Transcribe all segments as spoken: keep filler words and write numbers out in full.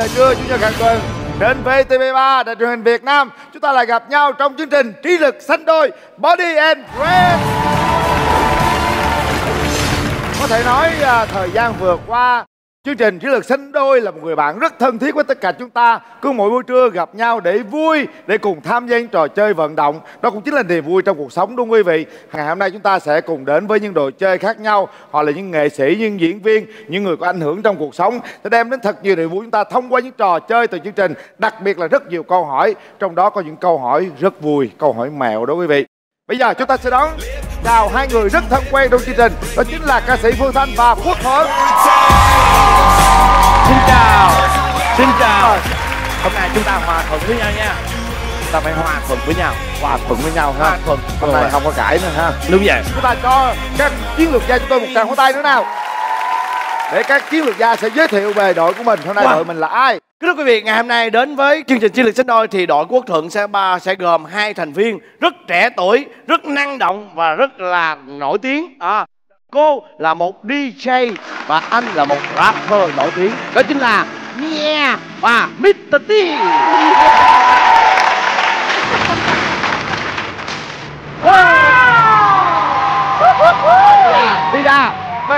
giờ trưa chủ nhật hàng tuần trên vê tê vê ba đài truyền hình Việt Nam, chúng ta lại gặp nhau trong chương trình Trí lực xanh đôi Body and Brain. Có thể nói à, thời gian vừa qua chương trình Trí lực xanh đôi là một người bạn rất thân thiết với tất cả chúng ta. Cứ mỗi buổi trưa gặp nhau để vui, để cùng tham gia những trò chơi vận động. Đó cũng chính là niềm vui trong cuộc sống, đúng không quý vị? Ngày hôm nay chúng ta sẽ cùng đến với những đồ chơi khác nhau. Họ là những nghệ sĩ, những diễn viên, những người có ảnh hưởng trong cuộc sống, sẽ đem đến thật nhiều niềm vui chúng ta thông qua những trò chơi từ chương trình. Đặc biệt là rất nhiều câu hỏi, trong đó có những câu hỏi rất vui, câu hỏi mẹo đó quý vị. Bây giờ chúng ta sẽ đón chào hai người rất thân quen trong chương trình. Đó chính là ca sĩ Phương Thanh và Quốc Thuận. Xin chào. Xin chào. Hôm nay chúng ta hòa thuận với nhau nha. Chúng ta phải hòa thuận với nhau. Hòa thuận với nhau ha. Hòa thuận. Hôm nay không có cãi nữa ha. Đúng vậy. Chúng ta cho các chiến lược gia chúng tôi một tràng pháo tay nữa nào, để các chiến lược gia sẽ giới thiệu về đội của mình. Hôm nay wow. đội mình là ai? Kính thưa quý vị, ngày hôm nay đến với chương trình Chiến lược xanh đôi thì đội Quốc Thuận sẽ ba sẽ gồm hai thành viên rất trẻ tuổi, rất năng động và rất là nổi tiếng. À, cô là một đi jay và anh là một rapper nổi tiếng. Đó chính là Mia và mít tơ T. Đi ra.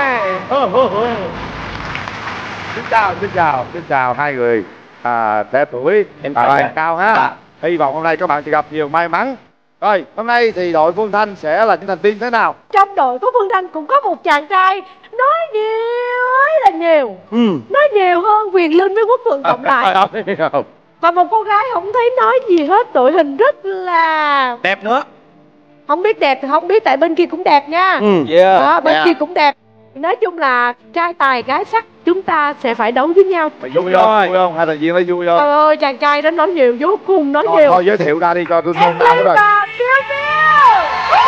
Xin chào, xin chào, xin chào hai người à, trẻ tuổi, em à, cao ha. Dạ. Hy vọng hôm nay các bạn sẽ gặp nhiều may mắn. Rồi, hôm nay thì đội Phương Thanh sẽ là những thành viên thế nào? Trong đội của Phương Thanh cũng có một chàng trai nói nhiều ấy là nhiều, ừ. nói nhiều hơn Quyền Linh với Quốc Thuận cộng lại. Và một cô gái không thấy nói gì hết, đội hình rất là đẹp nữa. Không biết đẹp thì không biết, tại bên kia cũng đẹp nha. ừ. yeah. Đó, bên yeah. kia cũng đẹp. Nói chung là trai tài gái sắc, chúng ta sẽ phải đấu với nhau. Mày vui không? Vui không? Hai thành viên nói vui không? Trời ơi, chàng trai đó nói nhiều vô cùng, nói thôi, nhiều. Thôi giới thiệu ra đi cho tôi Em không nào rồi. Phiêu Phiêu.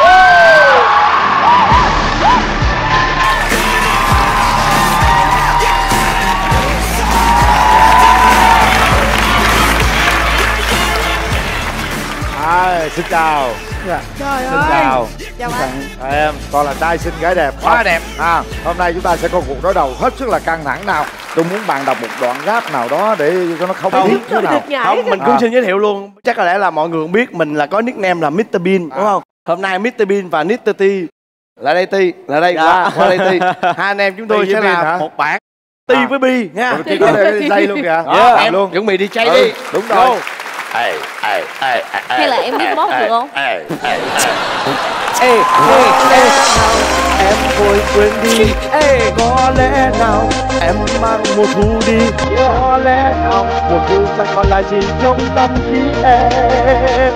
À, xin chào. Trời Xin ơi. chào. Chào anh. À, em còn là trai xinh gái đẹp, Quá đẹp. à, hôm nay chúng ta sẽ có cuộc đối đầu hết sức là căng thẳng nào. Tôi muốn bạn đọc một đoạn rap nào đó để cho nó không biết thế nào. Không, mình cũng à. xin giới thiệu luôn. Chắc có lẽ là mọi người cũng biết mình là có nickname là mít tơ Bean, đúng không? Hôm nay mít tơ Bean và mít tơ T lại đây, T lại đây, qua qua đây T. Hai anh em chúng tôi sẽ là một bạn T à. với Bi nha. Cái có dây luôn kìa. Yeah. Em luôn chuẩn bị đi chay ừ, đi. Đúng rồi. Ê, ê, ê, hay là em biết mốt được không? Ê, ê, ê, ê, em vội quên đi. Ê, có lẽ nào em mang mùa thu đi. Có lẽ nào mùa thu chẳng còn lại gì trong tâm trí em.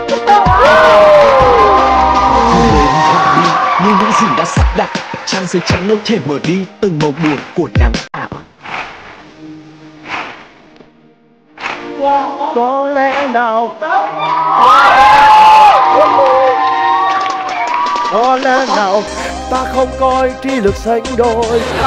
Như những gì đã sắp đặt, trang giấy trắng không thể mở đi từng màu buồn của nắng ảo. Có lẽ nào Có lẽ nào ta không coi trí lực xanh đôi.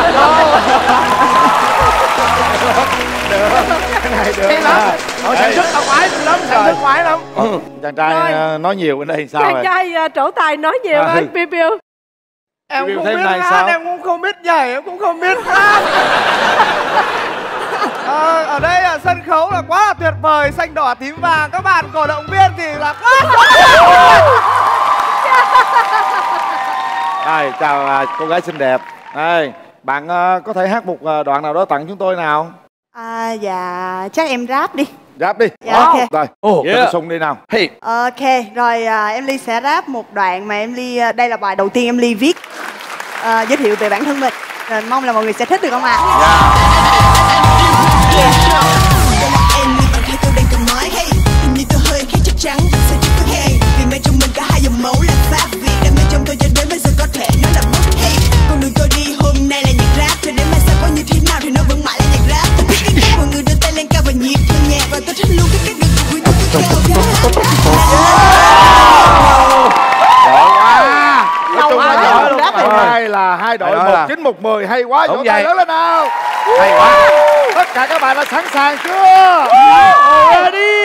Được, cái này được. Hay lắm. Ôi, sản xuất tao khoái lắm, sản xuất khoái lắm. Ừ. Chàng trai rồi. Nói nhiều bên đây thì sao Chàng rồi? trai uh, trổ tài nói nhiều à. anh Phiêu Phiêu. Em Phiêu không thêm biết này hát, sao? em cũng không biết nhảy, em cũng không biết hát. À, ở đây là sân khấu là quá là tuyệt vời, xanh đỏ tím vàng, các bạn cổ động viên thì là Rồi, chào à, cô gái xinh đẹp. Đây, bạn à, có thể hát một à, đoạn nào đó tặng chúng tôi nào? À, dạ, chắc em rap đi. Rap đi. Dạ, ok. Rồi, oh, yeah. yeah. Sung đi nào. Hey. Ok, rồi à, em Ly sẽ rap một đoạn mà em Ly, đây là bài đầu tiên em Ly viết, à, giới thiệu về bản thân mình. Rồi, mong là mọi người sẽ thích được không ạ? Hai là hai đội một chín một mười, hay quá, vỗ tay lớn lên nào. Hay quá. Tất cả các bạn đã sẵn sàng chưa?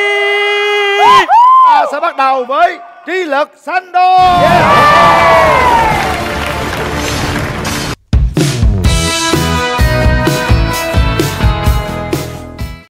Ready. Ta sẽ bắt đầu với trí lực xanh đôi.